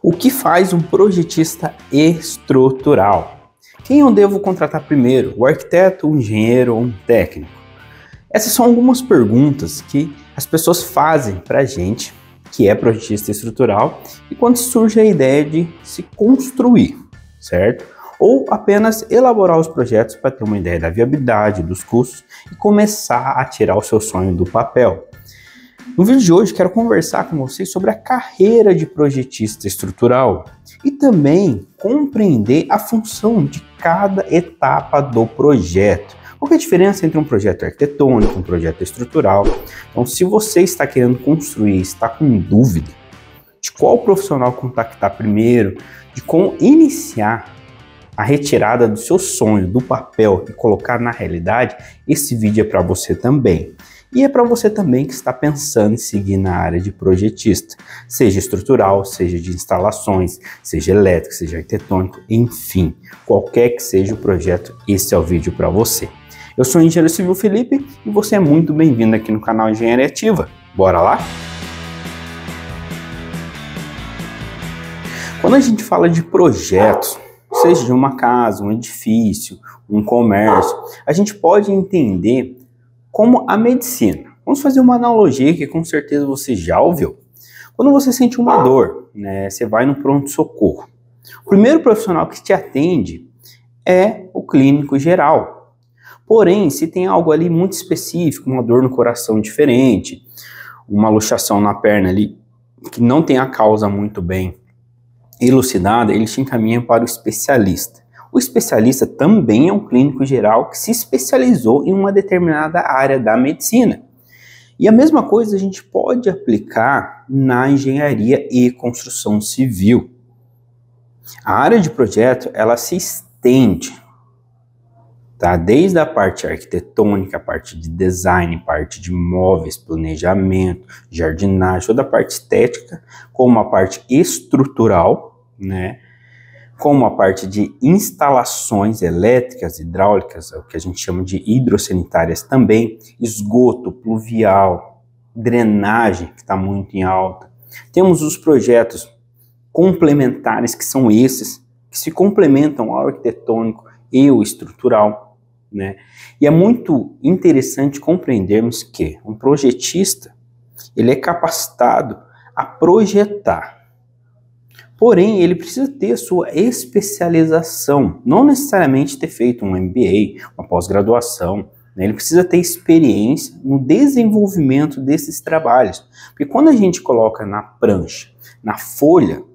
O que faz um projetista estrutural? Quem eu devo contratar primeiro? O arquiteto, o engenheiro ou um técnico? Essas são algumas perguntas que as pessoas fazem para a gente, que é projetista estrutural, e quando surge a ideia de se construir, certo? Ou apenas elaborar os projetos para ter uma ideia da viabilidade, dos custos e começar a tirar o seu sonho do papel. No vídeo de hoje quero conversar com vocês sobre a carreira de projetista estrutural e também compreender a função de cada etapa do projeto. Qual é a diferença entre um projeto arquitetônico e um projeto estrutural? Então, se você está querendo construir, está com dúvida de qual profissional contactar primeiro, de como iniciar a retirada do seu sonho do papel e colocar na realidade, esse vídeo é para você também. E é para você também que está pensando em seguir na área de projetista, seja estrutural, seja de instalações, seja elétrico, seja arquitetônico, enfim, qualquer que seja o projeto, esse é o vídeo para você. Eu sou o engenheiro civil Felipe e você é muito bem-vindo aqui no canal Engenharia Ativa. Bora lá? Quando a gente fala de projetos, seja de uma casa, um edifício, um comércio, a gente pode entender como a medicina. Vamos fazer uma analogia que com certeza você já ouviu. Quando você sente uma dor, você vai no pronto-socorro. O primeiro profissional que te atende é o clínico geral. Porém, se tem algo ali muito específico, uma dor no coração diferente, uma luxação na perna ali que não tem a causa muito bem elucidada, ele te encaminha para o especialista. O especialista também é um clínico geral que se especializou em uma determinada área da medicina. E a mesma coisa a gente pode aplicar na engenharia e construção civil. A área de projeto, ela se estende, tá? Desde a parte arquitetônica, a parte de design, parte de móveis, planejamento, jardinagem, toda a parte estética, como a parte estrutural, como a parte de instalações elétricas, hidráulicas, o que a gente chama de hidrossanitárias também, esgoto, pluvial, drenagem, que está muito em alta. Temos os projetos complementares, que são esses, que se complementam ao arquitetônico e o estrutural, E é muito interessante compreendermos que um projetista, ele é capacitado a projetar. Porém, ele precisa ter sua especialização, não necessariamente ter feito um MBA, uma pós-graduação, Ele precisa ter experiência no desenvolvimento desses trabalhos. Porque quando a gente coloca na prancha, na folha,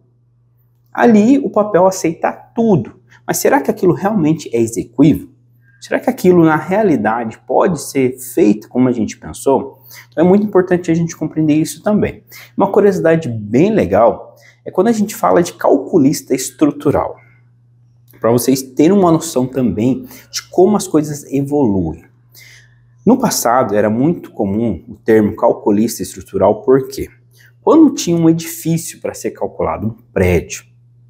ali o papel aceita tudo. Mas será que aquilo realmente é execuível? Será que aquilo na realidade pode ser feito como a gente pensou? Então é muito importante a gente compreender isso também. Uma curiosidade bem legal é quando a gente fala de calculista estrutural, para vocês terem uma noção também de como as coisas evoluem. No passado era muito comum o termo calculista estrutural, porque quando tinha um edifício para ser calculado, um prédio,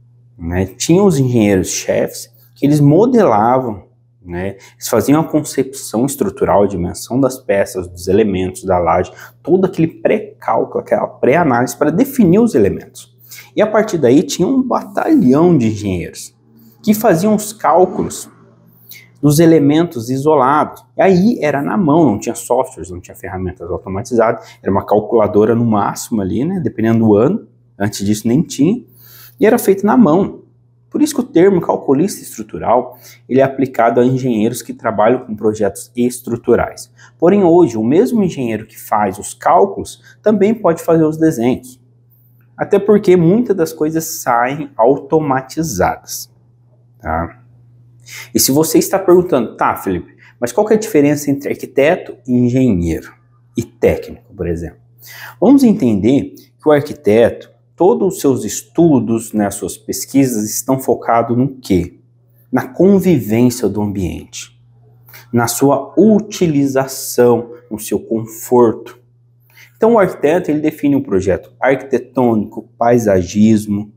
tinha os engenheiros-chefes que eles modelavam, eles faziam a concepção estrutural, a dimensão das peças, dos elementos, da laje, todo aquele pré-cálculo, aquela pré-análise para definir os elementos. E a partir daí tinha um batalhão de engenheiros que faziam os cálculos dos elementos isolados. E aí era na mão, não tinha softwares, não tinha ferramentas automatizadas, era uma calculadora no máximo ali, dependendo do ano, antes disso nem tinha, e era feito na mão. Por isso que o termo calculista estrutural, ele é aplicado a engenheiros que trabalham com projetos estruturais. Porém hoje, o mesmo engenheiro que faz os cálculos, também pode fazer os desenhos. Até porque muitas das coisas saem automatizadas, tá? E se você está perguntando, tá, Felipe, mas qual que é a diferença entre arquiteto e engenheiro e técnico, por exemplo? Vamos entender que o arquiteto, todos os seus estudos, as suas pesquisas estão focados no quê? Na convivência do ambiente, na sua utilização, no seu conforto. Então o arquiteto, ele define um projeto arquitetônico, paisagismo,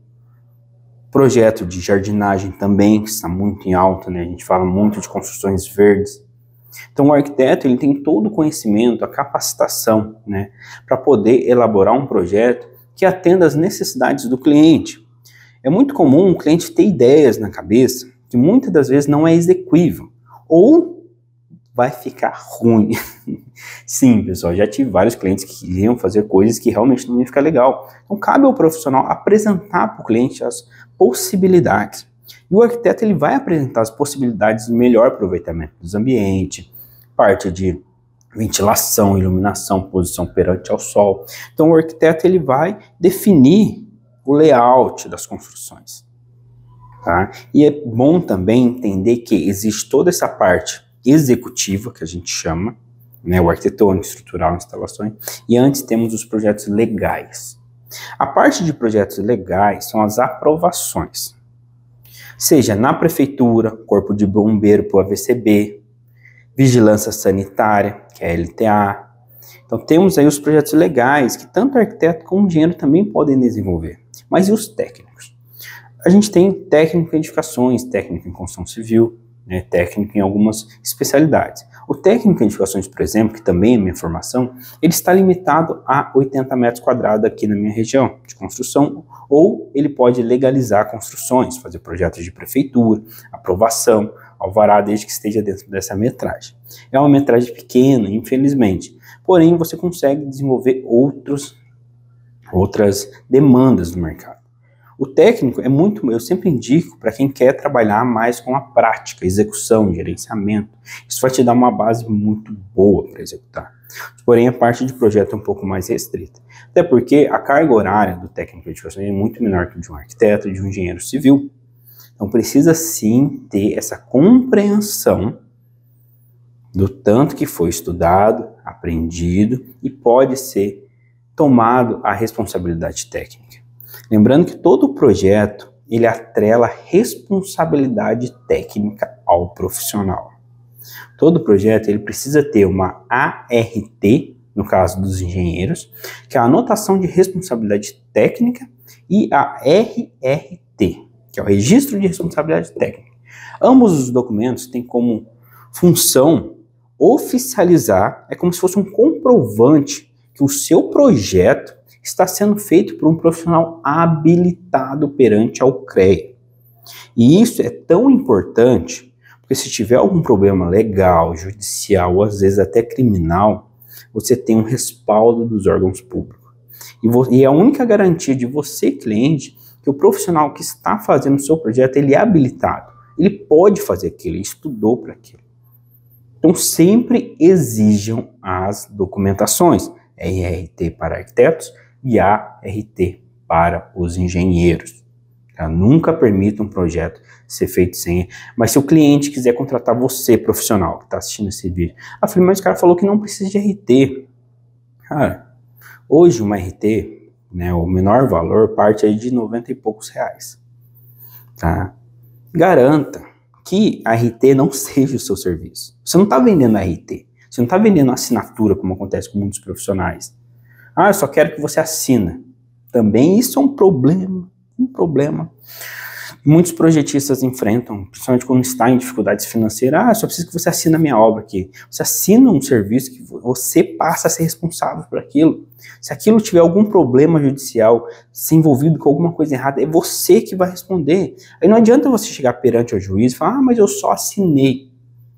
projeto de jardinagem também, que está muito em alta, a gente fala muito de construções verdes. Então o arquiteto, ele tem todo o conhecimento, a capacitação, para poder elaborar um projeto que atenda às necessidades do cliente. É muito comum o cliente ter ideias na cabeça que muitas das vezes não é execuível ou vai ficar ruim. Sim, pessoal, já tive vários clientes que queriam fazer coisas que realmente não iam ficar legal. Então cabe ao profissional apresentar para o cliente as possibilidades. E o arquiteto ele vai apresentar as possibilidades de melhor aproveitamento dos ambientes, parte de ventilação, iluminação, posição perante ao sol. Então o arquiteto ele vai definir o layout das construções. Tá? E é bom também entender que existe toda essa parte executiva, que a gente chama, né, o arquitetônico, estrutural, instalações, e antes temos os projetos legais. A parte de projetos legais são as aprovações, seja na prefeitura, corpo de bombeiro para o AVCB, vigilância sanitária, que é a LTA. Então temos aí os projetos legais que tanto o arquiteto como o engenheiro também podem desenvolver. Mas e os técnicos? A gente tem técnico em edificações, técnico em construção civil, né, técnico em algumas especialidades. O técnico em edificações, por exemplo, que também é minha formação, ele está limitado a 80 metros quadrados aqui na minha região de construção, ou ele pode legalizar construções, fazer projetos de prefeitura, aprovação, alvará, desde que esteja dentro dessa metragem. É uma metragem pequena, infelizmente, porém você consegue desenvolver outras demandas do mercado. O técnico é muito, eu sempre indico para quem quer trabalhar mais com a prática, execução, gerenciamento. Isso vai te dar uma base muito boa para executar. Porém, a parte de projeto é um pouco mais restrita. Até porque a carga horária do técnico de edificação é muito menor que de um arquiteto e de um engenheiro civil. Então precisa sim ter essa compreensão do tanto que foi estudado, aprendido e pode ser tomado a responsabilidade técnica. Lembrando que todo projeto, ele atrela responsabilidade técnica ao profissional. Todo projeto, ele precisa ter uma ART, no caso dos engenheiros, que é a anotação de responsabilidade técnica, e a RRT, que é o Registro de Responsabilidade Técnica. Ambos os documentos têm como função oficializar, é como se fosse um comprovante que o seu projeto está sendo feito por um profissional habilitado perante ao CREA. E isso é tão importante, porque se tiver algum problema legal, judicial ou às vezes até criminal, você tem um respaldo dos órgãos públicos. E a única garantia de você, cliente, que o profissional que está fazendo o seu projeto, ele é habilitado. Ele pode fazer aquilo, ele estudou para aquilo. Então sempre exijam as documentações, RRT para arquitetos e ART para os engenheiros. Tá? Nunca permita um projeto ser feito sem. Mas se o cliente quiser contratar você, profissional, que está assistindo esse vídeo, mas o cara falou que não precisa de RT. Cara, hoje uma RT, né, o menor valor parte aí de 90 e poucos reais. Tá? Garanta que a RT não seja o seu serviço. Você não está vendendo a RT. Você não está vendendo assinatura, como acontece com muitos profissionais. Eu só quero que você assina. Também isso é um problema. Muitos projetistas enfrentam, principalmente quando está em dificuldades financeiras. Só preciso que você assine a minha obra aqui. Você assina um serviço que você passa a ser responsável por aquilo. Se aquilo tiver algum problema judicial, se envolvido com alguma coisa errada, é você que vai responder. Aí não adianta você chegar perante o juiz e falar, mas eu só assinei.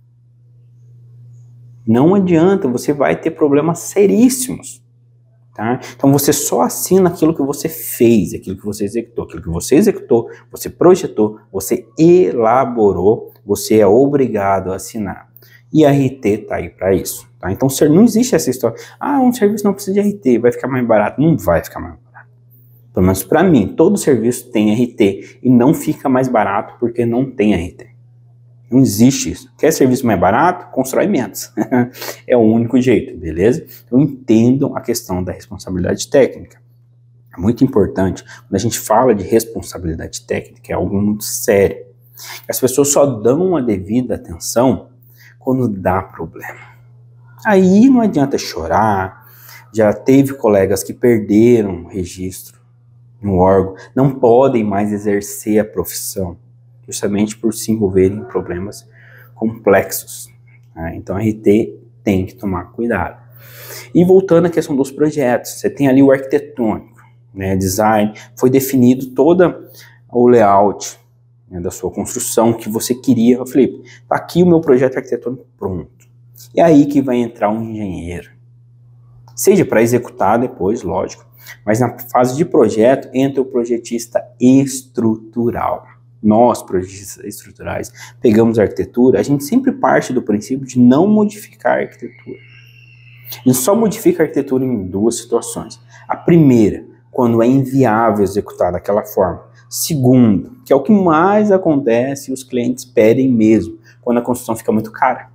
Não adianta, você vai ter problemas seríssimos. Tá? Então você só assina aquilo que você fez, aquilo que você executou, você projetou, você elaborou, você é obrigado a assinar. E a RT está aí para isso. Tá? Então não existe essa história, um serviço não precisa de RT, vai ficar mais barato. Não vai ficar mais barato. Pelo menos para mim, todo serviço tem RT e não fica mais barato porque não tem RT. Não existe isso. Quer serviço mais barato? Constrói menos. É o único jeito, beleza? Então entendam a questão da responsabilidade técnica. É muito importante. Quando a gente fala de responsabilidade técnica, é algo muito sério. As pessoas só dão a devida atenção quando dá problema. Aí não adianta chorar. Já teve colegas que perderam o registro no órgão, não podem mais exercer a profissão, justamente por se envolverem em problemas complexos. Né? Então a RT tem que tomar cuidado. E voltando à questão dos projetos, você tem ali o arquitetônico, né, design, foi definido toda o layout, né, da sua construção que você queria. Eu falei, tá aqui o meu projeto arquitetônico pronto. E aí que vai entrar um engenheiro. Seja para executar depois, lógico, mas na fase de projeto entra o projetista estrutural. Nós, projetistas estruturais, pegamos a arquitetura, a gente sempre parte do princípio de não modificar a arquitetura. A gente só modifica a arquitetura em duas situações. A primeira, quando é inviável executar daquela forma. Segundo, que é o que mais acontece e os clientes pedem mesmo, quando a construção fica muito cara.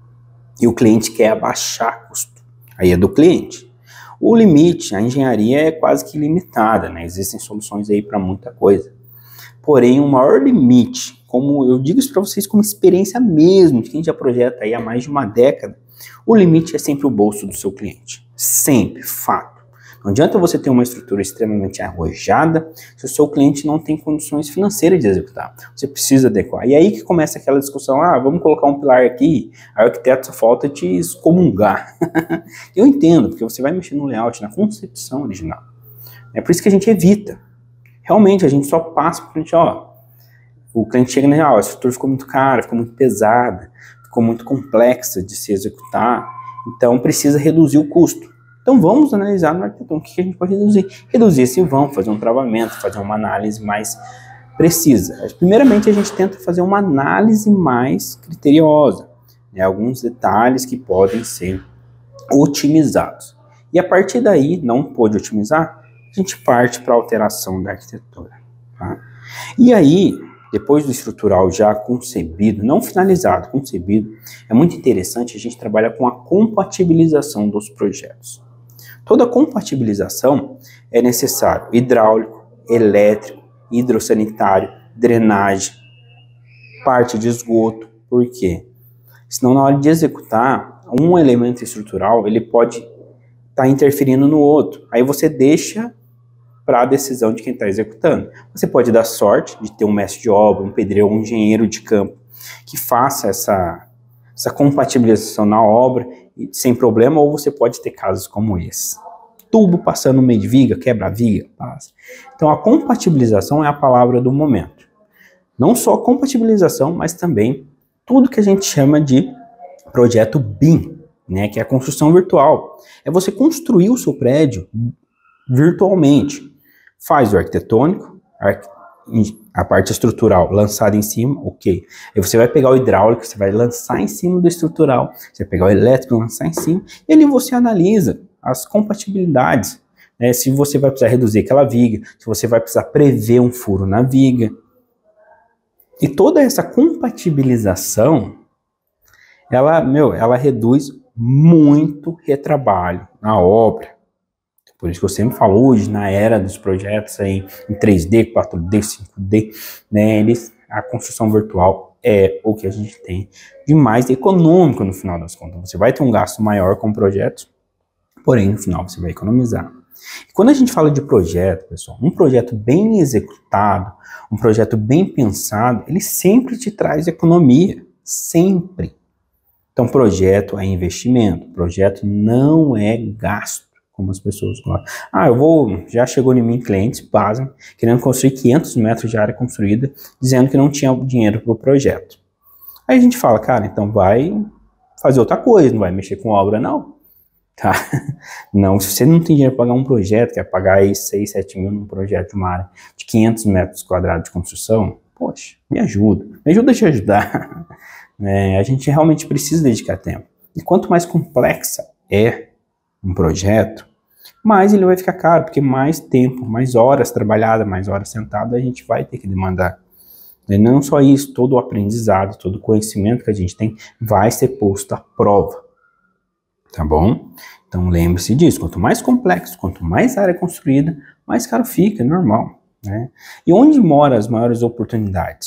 E o cliente quer abaixar custo. Aí é do cliente. O limite, a engenharia é quase que ilimitada, né? Existem soluções aí para muita coisa. Porém, o maior limite, como eu digo isso para vocês como experiência mesmo, de quem já projeta aí há mais de uma década, o limite é sempre o bolso do seu cliente. Sempre, fato. Não adianta você ter uma estrutura extremamente arrojada se o seu cliente não tem condições financeiras de executar. Você precisa adequar. E aí que começa aquela discussão, vamos colocar um pilar aqui, aí o arquiteto só falta te excomungar. Eu entendo, porque você vai mexer no layout, na concepção original. É por isso que a gente evita. Realmente, a gente só passa para frente, o cliente chega e a estrutura ficou muito cara, ficou muito pesada, ficou muito complexa de se executar, então precisa reduzir o custo. Então vamos analisar no arquitetônico o que a gente pode reduzir. Reduzir esse vão, fazer um travamento, fazer uma análise mais precisa. Primeiramente a gente tenta fazer uma análise mais criteriosa, né? Alguns detalhes que podem ser otimizados. E a partir daí, não pôde otimizar, a gente parte para a alteração da arquitetura. Tá? E aí, depois do estrutural já concebido, não finalizado, concebido, é muito interessante a gente trabalhar com a compatibilização dos projetos. Toda compatibilização é necessário hidráulico, elétrico, hidrossanitário, drenagem, parte de esgoto. Por quê? Senão na hora de executar, um elemento estrutural ele pode estar interferindo no outro. Aí você deixa para a decisão de quem está executando. Você pode dar sorte de ter um mestre de obra, um pedreiro, um engenheiro de campo que faça essa compatibilização na obra sem problema, ou você pode ter casos como esse. Tubo passando no meio de viga, quebra a viga, passa. Então a compatibilização é a palavra do momento. Não só a compatibilização, mas também tudo que a gente chama de projeto BIM, né, que é a construção virtual. É você construir o seu prédio virtualmente. Faz o arquitetônico, a parte estrutural lançada em cima, ok. Aí você vai pegar o hidráulico, você vai lançar em cima do estrutural, você vai pegar o elétrico, lançar em cima, e ali você analisa as compatibilidades, né? Se você vai precisar reduzir aquela viga, se você vai precisar prever um furo na viga. E toda essa compatibilização, ela reduz muito retrabalho na obra. Por isso que eu sempre falo, hoje, na era dos projetos aí, em 3D, 4D, 5D, né, a construção virtual é o que a gente tem de mais econômico no final das contas. Você vai ter um gasto maior com projetos, porém, no final você vai economizar. E quando a gente fala de projeto, pessoal, um projeto bem executado, um projeto bem pensado, ele sempre te traz economia, sempre. Então, projeto é investimento, projeto não é gasto, como as pessoas gostam. Já chegou em mim clientes, pasmem, querendo construir 500 metros de área construída, dizendo que não tinha dinheiro para o projeto. Aí a gente fala, cara, então vai fazer outra coisa, não vai mexer com obra não. Tá? Não, se você não tem dinheiro para pagar um projeto, quer pagar aí 6, 7 mil num projeto de uma área de 500 metros quadrados de construção, poxa, me ajuda a te ajudar. A gente realmente precisa dedicar tempo. E quanto mais complexa é um projeto, mais ele vai ficar caro, porque mais tempo, mais horas trabalhadas, mais horas sentado a gente vai ter que demandar. E não só isso, todo o aprendizado, todo o conhecimento que a gente tem vai ser posto à prova. Tá bom? Então lembre-se disso, quanto mais complexo, quanto mais área construída, mais caro fica, é normal. Né? E onde moram as maiores oportunidades?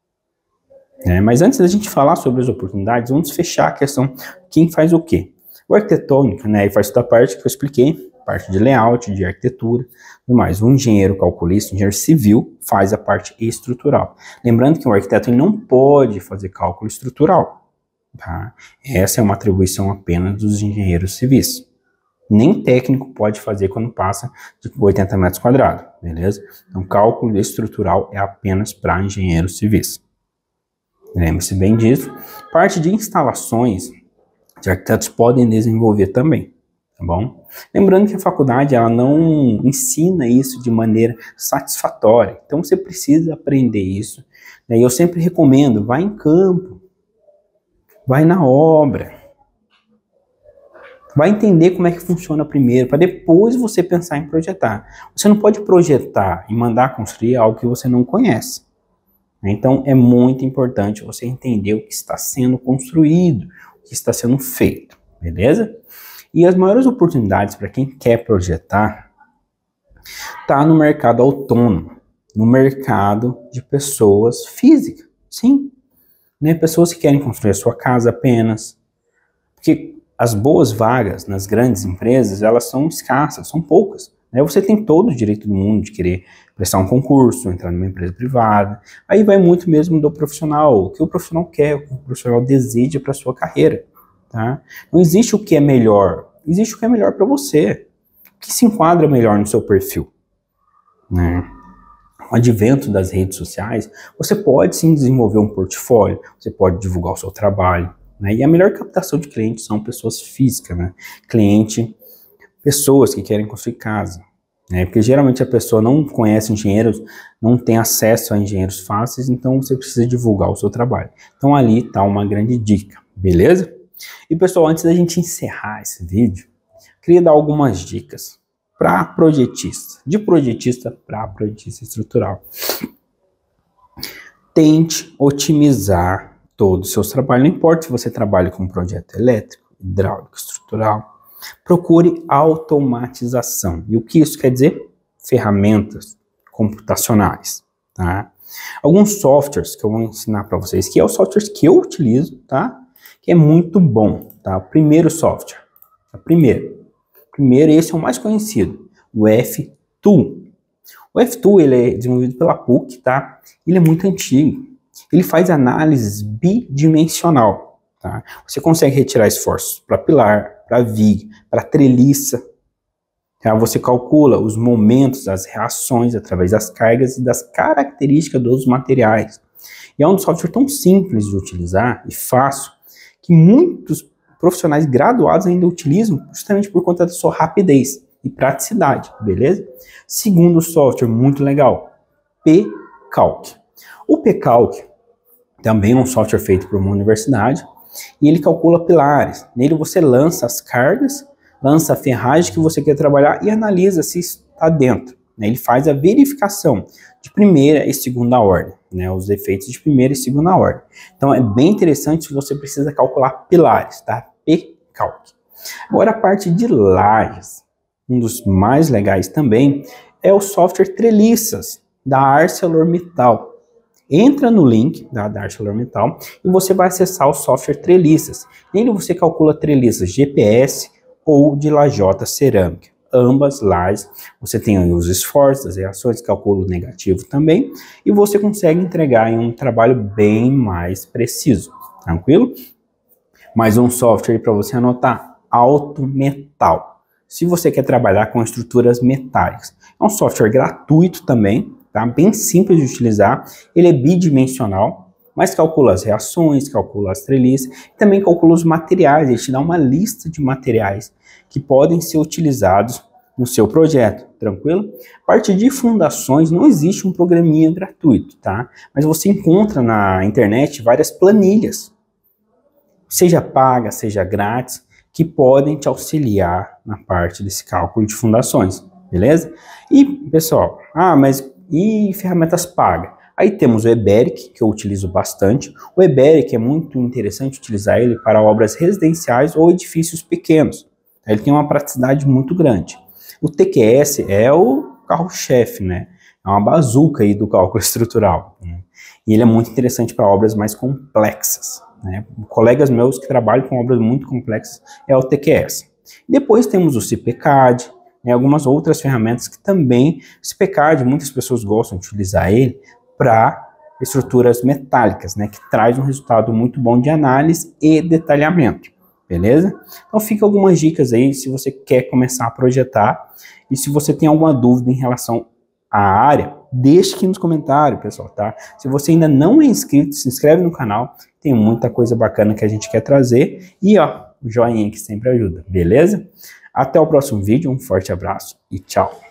Mas antes da gente falar sobre as oportunidades, vamos fechar a questão quem faz o quê. O arquitetônico, né, faz toda a parte que eu expliquei, parte de layout, de arquitetura, tudo mais. O engenheiro calculista, o engenheiro civil, faz a parte estrutural. Lembrando que o arquiteto ele não pode fazer cálculo estrutural. Tá? Essa é uma atribuição apenas dos engenheiros civis. Nem técnico pode fazer quando passa de 80 metros quadrados, beleza? Então, cálculo estrutural é apenas para engenheiros civis. Lembre-se bem disso. Parte de instalações, os arquitetos podem desenvolver também, tá bom? Lembrando que a faculdade ela não ensina isso de maneira satisfatória, então você precisa aprender isso. E eu sempre recomendo, vai em campo, vai na obra, vai entender como é que funciona primeiro, para depois você pensar em projetar. Você não pode projetar e mandar construir algo que você não conhece. Então, é muito importante você entender o que está sendo construído, o que está sendo feito, beleza? E as maiores oportunidades para quem quer projetar tá no mercado autônomo, no mercado de pessoas físicas, sim. Né? Pessoas que querem construir a sua casa apenas, porque as boas vagas nas grandes empresas, elas são escassas, são poucas. Né? Você tem todo o direito do mundo de querer prestar um concurso, entrar numa empresa privada. Aí vai muito mesmo do profissional, o que o profissional quer, o que o profissional deseja para a sua carreira. Tá? Não existe o que é melhor, existe o que é melhor para você, o que se enquadra melhor no seu perfil. Né? Com o advento das redes sociais, você pode sim desenvolver um portfólio, você pode divulgar o seu trabalho. Né? E a melhor captação de clientes são pessoas físicas, né? Pessoas que querem construir casa. Né? Porque geralmente a pessoa não conhece engenheiros, não tem acesso a engenheiros fáceis, então você precisa divulgar o seu trabalho. Então ali está uma grande dica, beleza? E pessoal, antes da gente encerrar esse vídeo, queria dar algumas dicas para projetista, de projetista para projetista estrutural. Tente otimizar todos os seus trabalhos, não importa se você trabalha com projeto elétrico, hidráulico, estrutural, procure automatização. E o que isso quer dizer? Ferramentas computacionais, tá? Alguns softwares que eu vou ensinar para vocês, que é o software que eu utilizo, tá? Que é muito bom, tá? O primeiro software, primeiro, esse é o mais conhecido, o F-Tool. O F-Tool, ele é desenvolvido pela PUC, tá? Ele é muito antigo. Ele faz análise bidimensional, tá? Você consegue retirar esforços para pilar, para viga, para treliça. Tá? Você calcula os momentos, as reações através das cargas e das características dos materiais. E é um software tão simples de utilizar e fácil que muitos profissionais graduados ainda utilizam justamente por conta da sua rapidez e praticidade, beleza? Segundo software muito legal, P-Calc. O P-Calc também é um software feito por uma universidade e ele calcula pilares. Nele você lança as cargas, lança a ferragem que você quer trabalhar e analisa se está dentro. Ele faz a verificação de primeira e segunda ordem, né, os efeitos de primeira e segunda ordem. Então é bem interessante se você precisa calcular pilares, tá? P-Calc. Agora a parte de lajes, um dos mais legais também é o software Treliças, da ArcelorMittal. Entra no link da ArcelorMittal e você vai acessar o software Treliças. Nele você calcula treliças GPS ou de lajota cerâmica. Ambas lajes, você tem aí os esforços, as reações, calcula o negativo também, e você consegue entregar em um trabalho bem mais preciso, tranquilo? Mais um software para você anotar, AutoMetal. Se você quer trabalhar com estruturas metálicas, é um software gratuito também, tá? Bem simples de utilizar, ele é bidimensional, mas calcula as reações, calcula as treliças, e também calcula os materiais, ele te dá uma lista de materiais que podem ser utilizados no seu projeto, tranquilo? A parte de fundações, não existe um programinha gratuito, tá? Mas você encontra na internet várias planilhas, seja paga, seja grátis, que podem te auxiliar na parte desse cálculo de fundações, beleza? E, pessoal, mas e ferramentas pagas? Aí temos o Eberic, que eu utilizo bastante. O Eberic é muito interessante utilizar ele para obras residenciais ou edifícios pequenos. Ele tem uma praticidade muito grande. O TQS é o carro-chefe, né? É uma bazuca aí do cálculo estrutural. Né? E ele é muito interessante para obras mais complexas. Né? Colegas meus que trabalham com obras muito complexas é o TQS. Depois temos o CPCAD, né? Algumas outras ferramentas que também, o CPCAD, muitas pessoas gostam de utilizar ele para estruturas metálicas, né? Que traz um resultado muito bom de análise e detalhamento. beleza? Então fica algumas dicas aí se você quer começar a projetar, e se você tem alguma dúvida em relação à área, deixe aqui nos comentários, pessoal, tá? Se você ainda não é inscrito, se inscreve no canal, tem muita coisa bacana que a gente quer trazer, e ó, o joinha que sempre ajuda, beleza? Até o próximo vídeo, um forte abraço e tchau!